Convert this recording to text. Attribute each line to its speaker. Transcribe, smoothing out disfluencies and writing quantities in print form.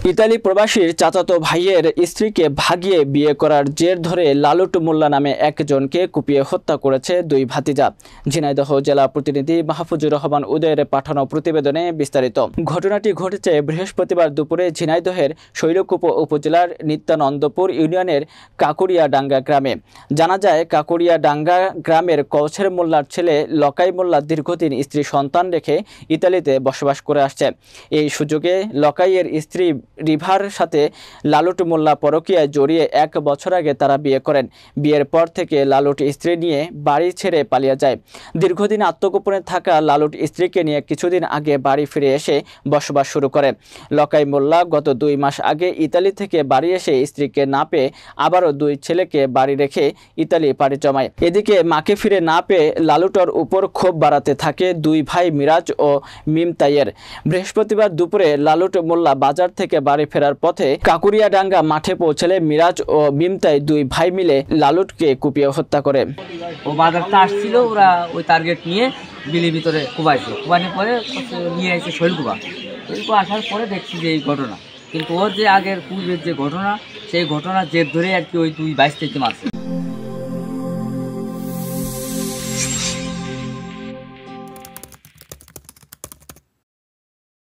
Speaker 1: Italy প্রবাসীর চাচাতো ভাইয়ের স্ত্রীকে ভাগিয়ে বিয়ে করার জের ধরে লালুট মোল্লা নামে একজনকে কুপিয়ে হত্যা করেছে দুই ভাতিজা। ঝিনাইদহ জেলা প্রতিনিধি মাহফুজুর রহমান উদয়ের পাঠানো প্রতিবেদনে বিস্তারিত। ঘটনাটি ঘটেছে বৃহস্পতিবার দুপুরে ঝিনাইদহের শৈলকুপ উপজেলার নিত্যানন্দপুর ইউনিয়নের কাকুরিয়াডাঙ্গা গ্রামে। জানা যায়, কাকুরিয়াডাঙ্গা গ্রামের কৌছের মোল্লার ছেলে লকাই মোল্লা দীর্ঘদিন স্ত্রী সন্তান রেখে ইতালিতে বসবাস করে আসছে। এই সুযোগে লকাইয়ের স্ত্রী রিভার সাথে লালুট মোল্লা পরকীয়ায় জড়িয়ে 1 বছর আগে তারা বিয়ে করেন। বিয়ের পর থেকে লালুট স্ত্রী নিয়ে বাড়ি ছেড়ে পালিয়ে যায়। দীর্ঘদিন আত্মগোপনে থাকা লালুট স্ত্রীকে নিয়ে কিছুদিন আগে বাড়ি ফিরে এসে বসবাস শুরু করে। লকাই মোল্লা গত 2 মাস আগে ইতালি থেকে বাড়ি এসে স্ত্রীকে না পেয়ে আবারও 2 ছেলেকে বাড়ি রেখে ইতালি পাড়ি জমায়। এদিকে মাকে ফিরে না পেয়ে লালুটর উপর ক্ষোভ বাড়াতে থাকে 2 ভাই মিরাজ ও মিমতাইয়ের। বৃহস্পতিবার দুপুরে লালুট মোল্লা বাজার থেকে বাড়ি ফেরার পথে কাকুরিয়াডাঙ্গা মাঠে পৌঁছলে মিরাজ ও মিমতাই 2 ভাই মিলে লালুটকে কুপিয়ে হত্যা করে।
Speaker 2: ও বাজারটা আসছিল, ওরা ওই টার্গেট নিয়ে বিলির ভিতরে কুবাইছে। কুবানোর পরে নিয়ে আসছে শৈলকুপা আসার পরে দেখছি যে এই ঘটনা। কিন্তু ওর যে আগের পূর্বের যে ঘটনা, সেই ঘটনার জের ধরে আর কি ওই 2 বাইশ থেকে মারছে।